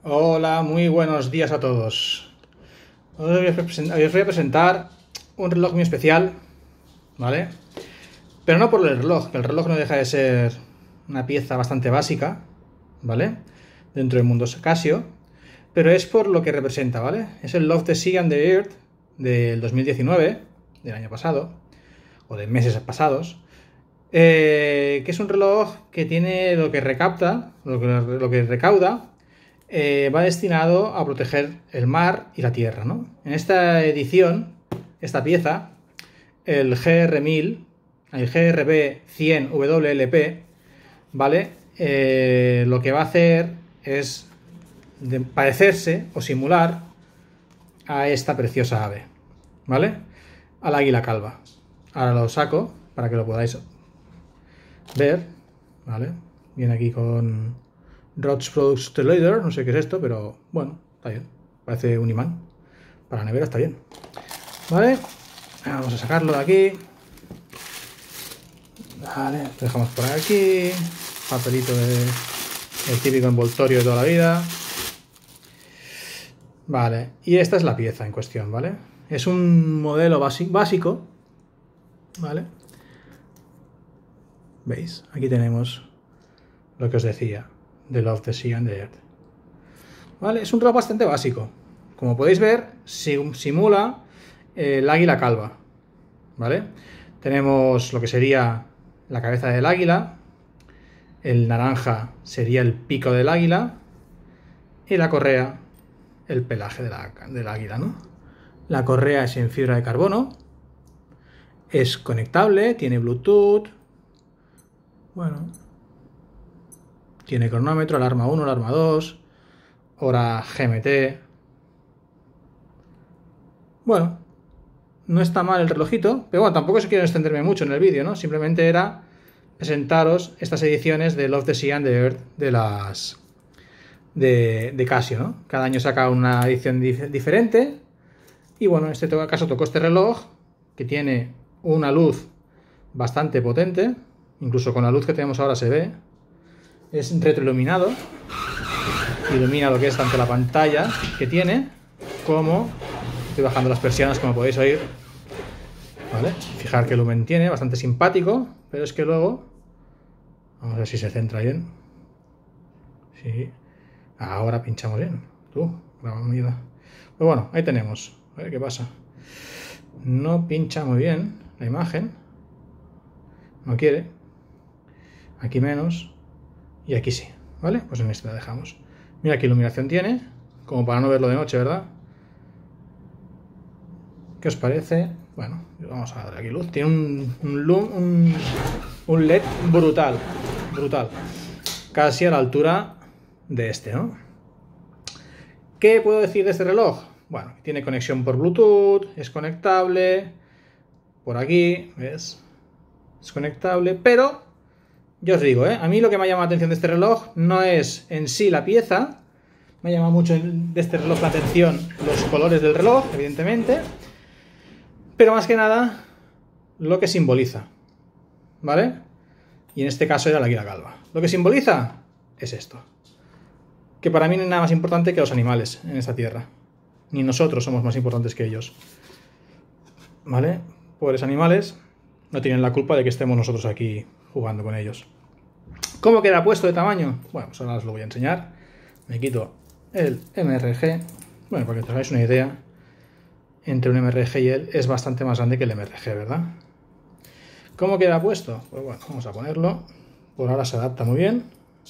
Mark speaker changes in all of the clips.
Speaker 1: Hola, muy buenos días a todos. Os voy a presentar un reloj muy especial, ¿vale? Pero no por el reloj, que el reloj no deja de ser una pieza bastante básica, ¿vale? Dentro del mundo Casio, pero es por lo que representa, ¿vale? Es el Love the Sea and the Earth del 2019, del año pasado, o de meses pasados, que es un reloj que tiene lo que recauda, va destinado a proteger el mar y la tierra, ¿no? En esta edición, esta pieza, el GR1000, el GRB100WLP, ¿vale? Lo que va a hacer es parecerse o simular a esta preciosa ave, ¿vale? Al águila calva. Ahora lo saco para que lo podáis ver, ¿vale? Viene aquí con Rods Products Leader, no sé qué es esto, pero bueno, está bien. Parece un imán. Para la nevera está bien. ¿Vale? Vamos a sacarlo de aquí. Vale, lo dejamos por aquí. Papelito el típico envoltorio de toda la vida. Vale, y esta es la pieza en cuestión, ¿vale? Es un modelo básico, ¿vale? ¿Veis? Aquí tenemos lo que os decía, de Love the Sea and the Earth. ¿Vale? Es un reloj bastante básico. Como podéis ver, simula el águila calva, ¿vale? Tenemos lo que sería la cabeza del águila, el naranja sería el pico del águila y la correa, el pelaje del águila, ¿no? La correa es en fibra de carbono, es conectable, tiene Bluetooth, bueno, tiene cronómetro, alarma 1, alarma 2, hora GMT. Bueno, no está mal el relojito, pero bueno, tampoco se quiero extenderme mucho en el vídeo, ¿no? Simplemente era presentaros estas ediciones de Love the Sea and the Earth de Casio, ¿no? Cada año saca una edición diferente y bueno, en este caso tocó este reloj que tiene una luz bastante potente, incluso con la luz que tenemos ahora se ve, es retroiluminado, ilumina lo que es tanto la pantalla que tiene como, estoy bajando las persianas como podéis oír, ¿vale? Fijar qué lumen tiene, bastante simpático, pero es que luego, vamos a ver si se centra bien, sí, ahora pinchamos bien, pues bueno, ahí tenemos, a ver qué pasa, no pincha muy bien la imagen, no quiere, aquí menos y aquí sí, ¿vale? Pues en este la dejamos. Mira qué iluminación tiene, como para no verlo de noche, ¿verdad? ¿Qué os parece? Bueno, vamos a darle aquí luz. Tiene un LED brutal, casi a la altura de este, ¿no? ¿Qué puedo decir de este reloj? Bueno, tiene conexión por Bluetooth, es conectable, por aquí, ¿ves? Es conectable, pero yo os digo, a mí lo que me ha llamado la atención de este reloj no es en sí la pieza, me ha llamado mucho de este reloj la atención los colores del reloj, evidentemente, pero más que nada lo que simboliza, ¿vale? Y en este caso era la águila calva. Lo que simboliza es esto, que para mí no es nada más importante que los animales en esta tierra, ni nosotros somos más importantes que ellos, ¿vale? Pobres animales no tienen la culpa de que estemos nosotros aquí jugando con ellos. ¿Cómo queda puesto de tamaño? Bueno, pues ahora os lo voy a enseñar. Me quito el MRG. Bueno, para que os hagáis una idea, entre un MRG y él es bastante más grande que el MRG, ¿verdad? ¿Cómo queda puesto? Pues bueno, vamos a ponerlo. Por ahora se adapta muy bien.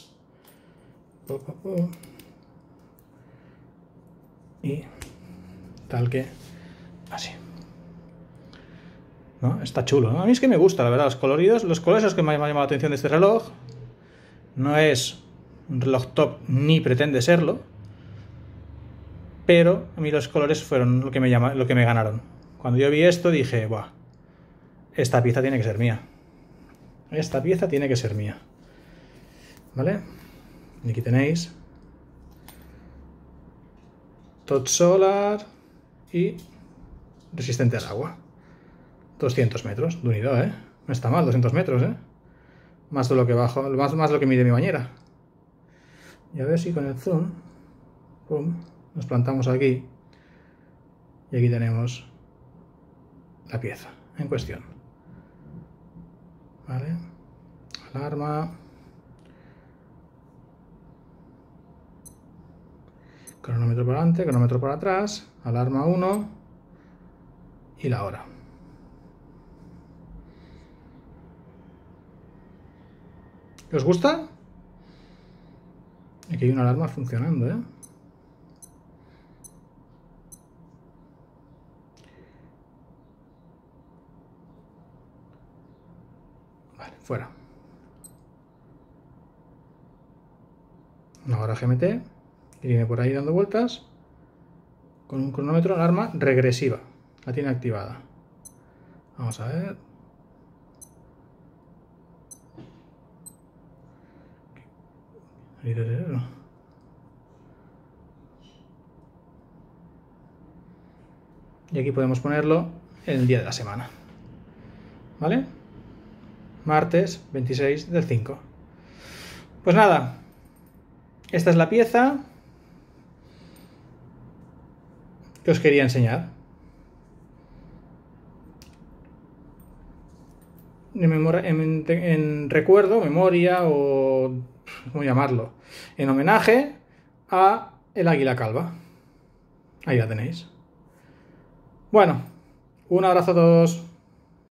Speaker 1: Y tal que así. ¿No? Está chulo, ¿no? A mí es que me gusta, la verdad, los coloridos. Los colores son los que me han llamado la atención de este reloj. No es un reloj top ni pretende serlo, pero a mí los colores fueron lo que me ganaron. Cuando yo vi esto dije, buah, esta pieza tiene que ser mía. Esta pieza tiene que ser mía. ¿Vale? Y aquí tenéis Touch Solar y resistente al agua. 200 metros de unidad, ¿eh? No está mal, 200 metros, ¿eh? Más de lo que bajo, más de lo que mide mi bañera. Y a ver si con el zoom Pum, nos plantamos aquí y aquí tenemos la pieza en cuestión. ¿Vale? Alarma. Cronómetro por delante, cronómetro por atrás, alarma 1 y la hora. ¿Os gusta? Aquí hay una alarma funcionando, ¿eh? Vale, fuera. Una hora GMT que viene por ahí dando vueltas con un cronómetro, alarma regresiva. La tiene activada. Vamos a ver. Y aquí podemos ponerlo en el día de la semana. ¿Vale? Martes 26 del 5. Pues nada, esta es la pieza que os quería enseñar. En recuerdo, memoria o ¿cómo llamarlo? En homenaje a el águila calva. Ahí la tenéis. Bueno, un abrazo a todos.